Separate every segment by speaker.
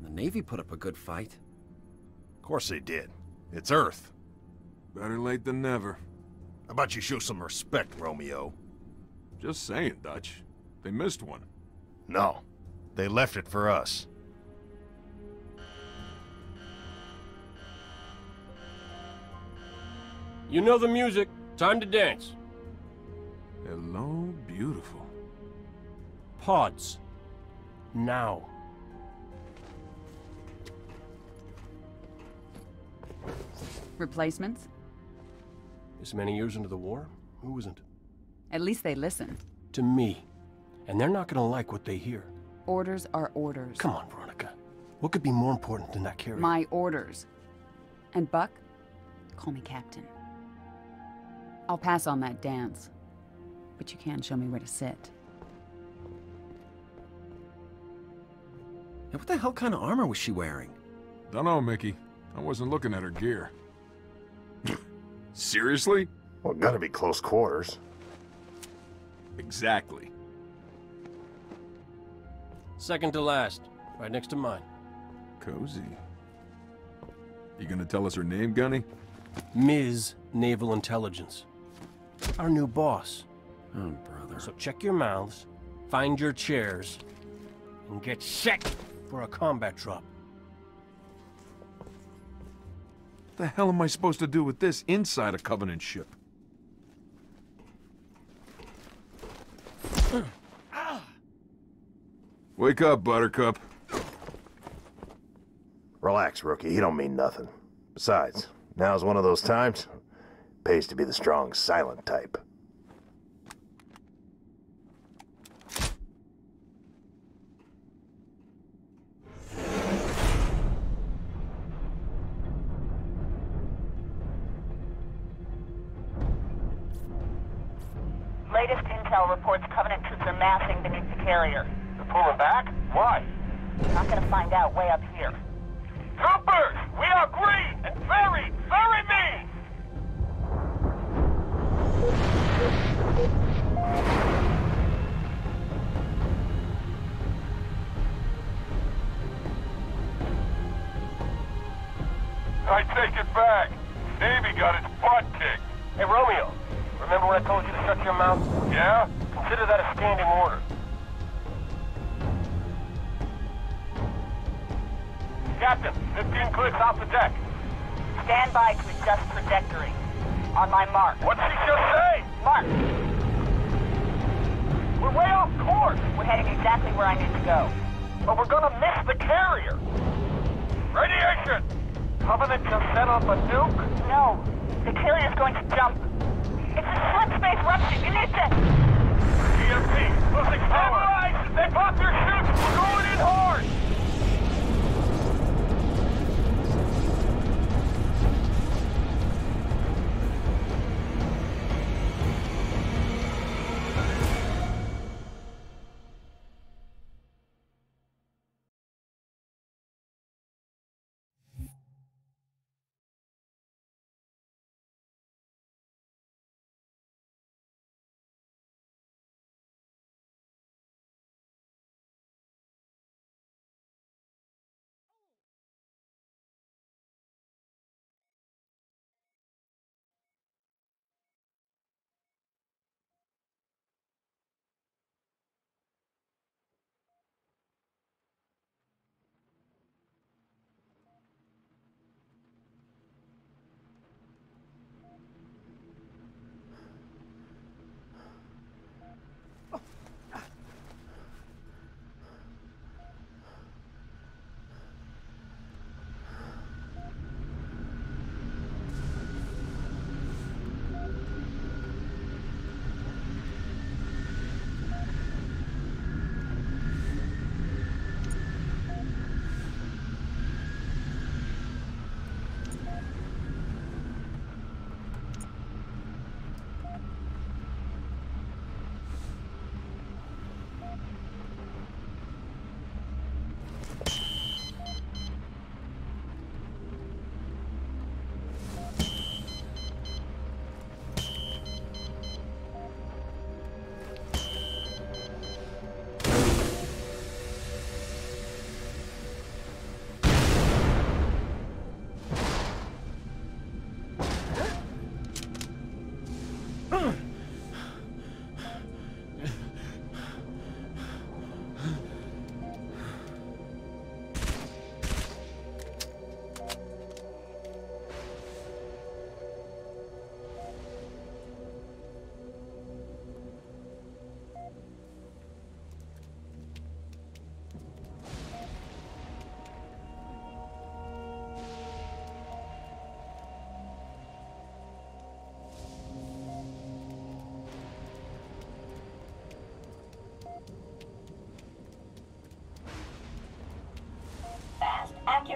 Speaker 1: The Navy put up a good fight.
Speaker 2: Of course they did. It's Earth.
Speaker 3: Better late than never.
Speaker 2: How about you show some respect, Romeo?
Speaker 3: Just saying, Dutch. They missed one.
Speaker 2: No. They left it for us.
Speaker 4: You know the music. Time to dance.
Speaker 3: Hello, beautiful.
Speaker 4: Pods. Now.
Speaker 5: Replacements?
Speaker 4: This many years into the war, who isn't?
Speaker 5: At least they listen.
Speaker 4: To me. And they're not gonna like what they hear.
Speaker 5: Orders are orders.
Speaker 4: Come on, Veronica. What could be more important than that carrier?
Speaker 5: My orders. And Buck, call me Captain. I'll pass on that dance. But you can show me where to sit.
Speaker 1: Yeah, what the hell kind of armor was she wearing?
Speaker 3: Dunno, Mickey. I wasn't looking at her gear. Seriously?
Speaker 2: Well, gotta be close quarters.
Speaker 3: Exactly.
Speaker 4: Second to last. Right next to mine.
Speaker 3: Cozy. You gonna tell us her name, Gunny?
Speaker 4: Ms. Naval Intelligence. Our new boss.
Speaker 1: Oh, brother.
Speaker 4: So check your mouths, find your chairs, and get set for a combat drop.
Speaker 3: What the hell am I supposed to do with this inside a Covenant ship? Wake up, Buttercup.
Speaker 2: Relax, rookie. He don't mean nothing. Besides, now's one of those times. Pays to be the strong, silent type.
Speaker 6: Latest intel reports Covenant troops are massing beneath the carrier.
Speaker 7: They're pulling back? Why?
Speaker 6: Not gonna find out way up here.
Speaker 7: Troopers! We are green and very, very mean! I take it back. Navy got its butt kicked.
Speaker 4: Hey, Romeo. Remember when I told you to shut your mouth?
Speaker 7: Yeah?
Speaker 4: Consider that a standing order.
Speaker 7: Captain, 15 clicks off the deck.
Speaker 6: Stand by to adjust trajectory. On my mark.
Speaker 7: What'd she just say?
Speaker 6: Mark!
Speaker 7: We're way off course.
Speaker 6: We're heading exactly where I need to go.
Speaker 7: But we're gonna miss the carrier. Radiation! Covenant just set off a nuke?
Speaker 6: No, the carrier's going to jump. It's a slipspace rupture. You need to...
Speaker 7: EMP, losing power. They popped their chutes. We're going in hard.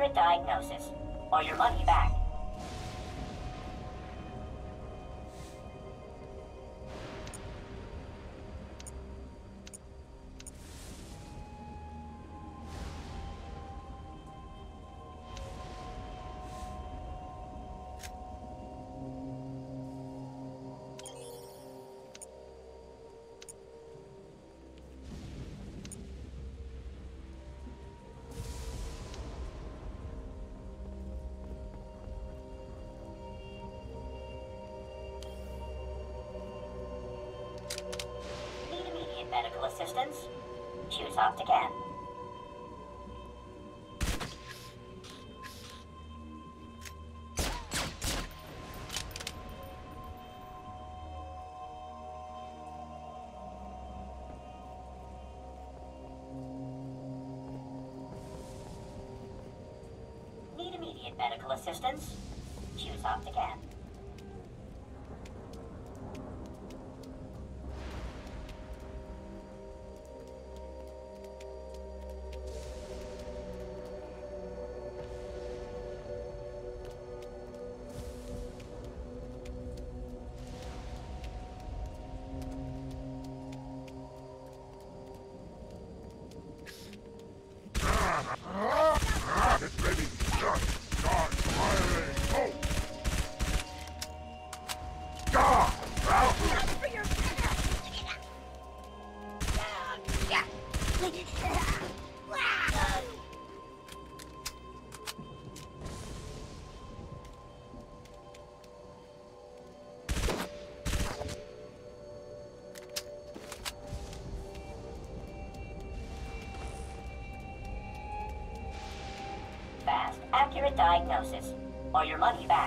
Speaker 8: accurate diagnosis, or your money back. Medical assistance? Choose opt again. Need immediate medical assistance? Choose opt again.
Speaker 3: Get ready! Just start firing! Go!
Speaker 8: Fast, accurate diagnosis, or your money back.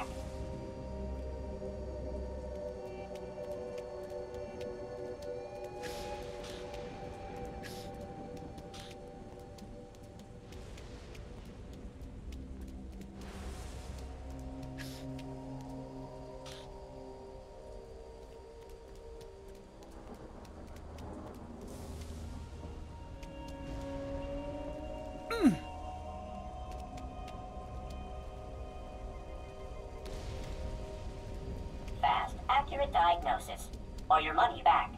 Speaker 8: Fast, accurate diagnosis, or your money back.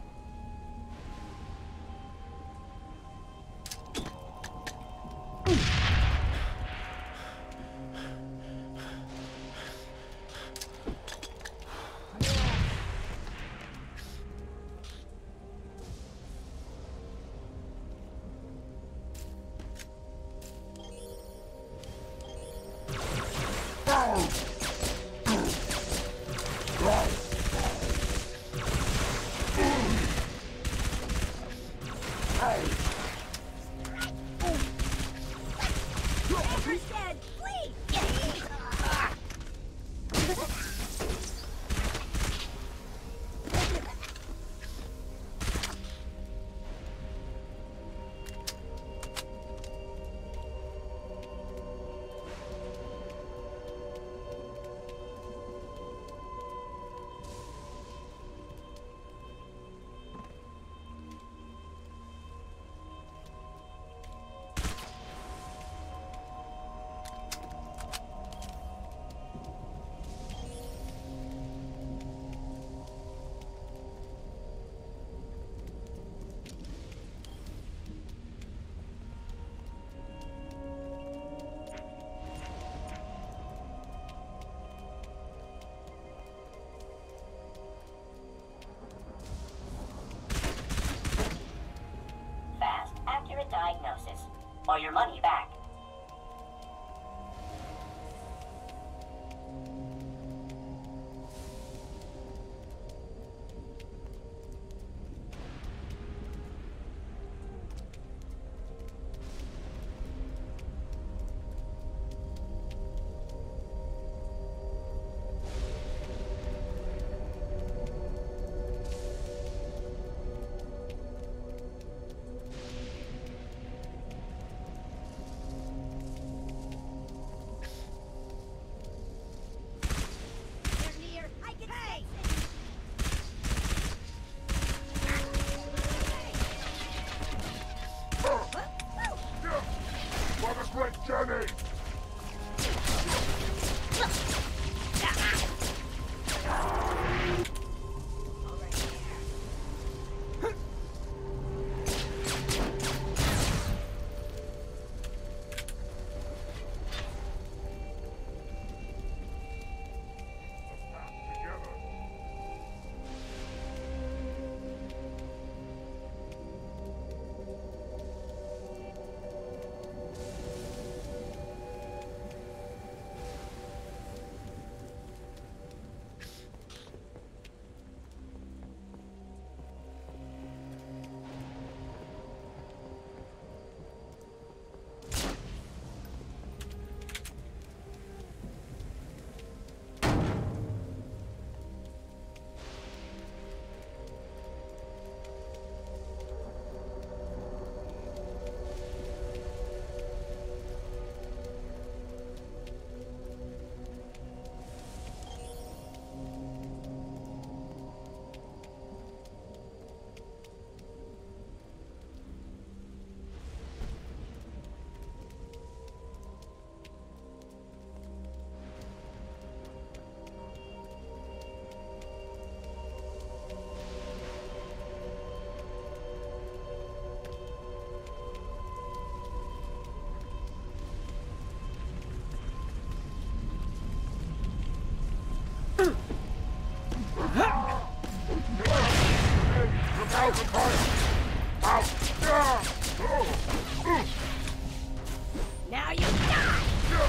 Speaker 6: Now you die!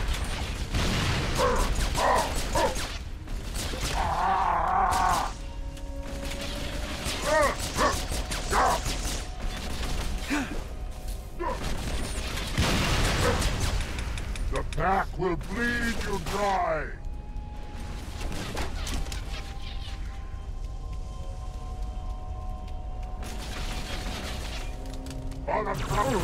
Speaker 9: The pack will bleed you dry! On the ground!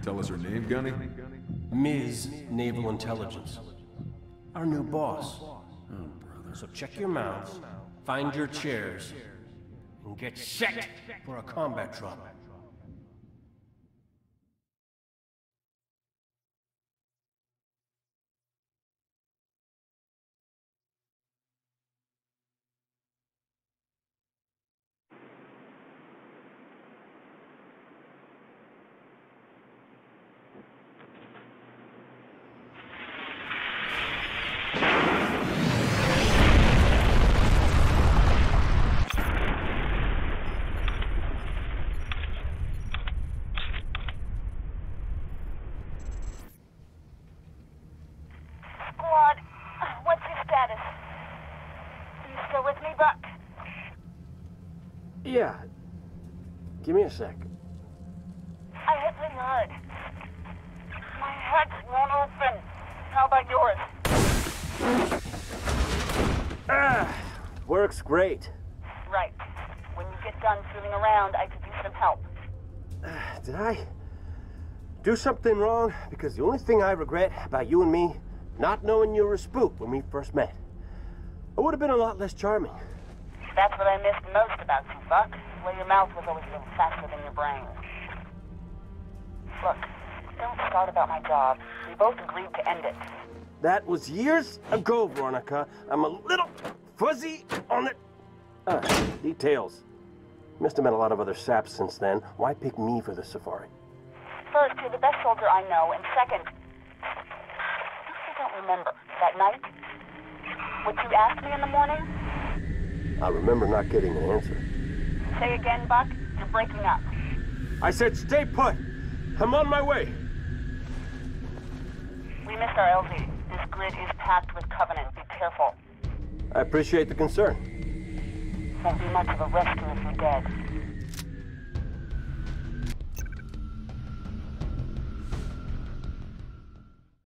Speaker 3: tell us her name, Gunny?
Speaker 4: Ms. Naval Intelligence. Our new boss. So check your mouths, find your chairs, and get set for a combat drop.
Speaker 6: Squad, what's your status? You still with me, Buck?
Speaker 10: Yeah. Give me a sec.
Speaker 6: I hit pretty hard. My hatch won't open. How about yours?
Speaker 10: Works great.
Speaker 6: Right. When you get done fooling around, I could use some help.
Speaker 10: Did I do something wrong? Because the only thing I regret about you and me, not knowing you were a spook when we first met. I would have been a lot less charming.
Speaker 6: That's what I missed most about you, Buck. Well, your mouth was always a little faster than your brain. Look, don't start about my job. We both agreed to end it.
Speaker 10: That was years ago, Veronica. I'm a little fuzzy on the details. Must have met a lot of other saps since then. Why pick me for the safari?
Speaker 6: First, you're the best soldier I know, and second, I don't remember that night. What you asked me in the morning?
Speaker 10: I remember not getting an answer.
Speaker 6: Say again, Buck. You're breaking up.
Speaker 10: I said stay put. I'm on my way.
Speaker 6: We missed our LZ. This grid is packed with Covenant. Be careful.
Speaker 10: I appreciate the concern.
Speaker 6: Won't be much of a rescue if you're dead.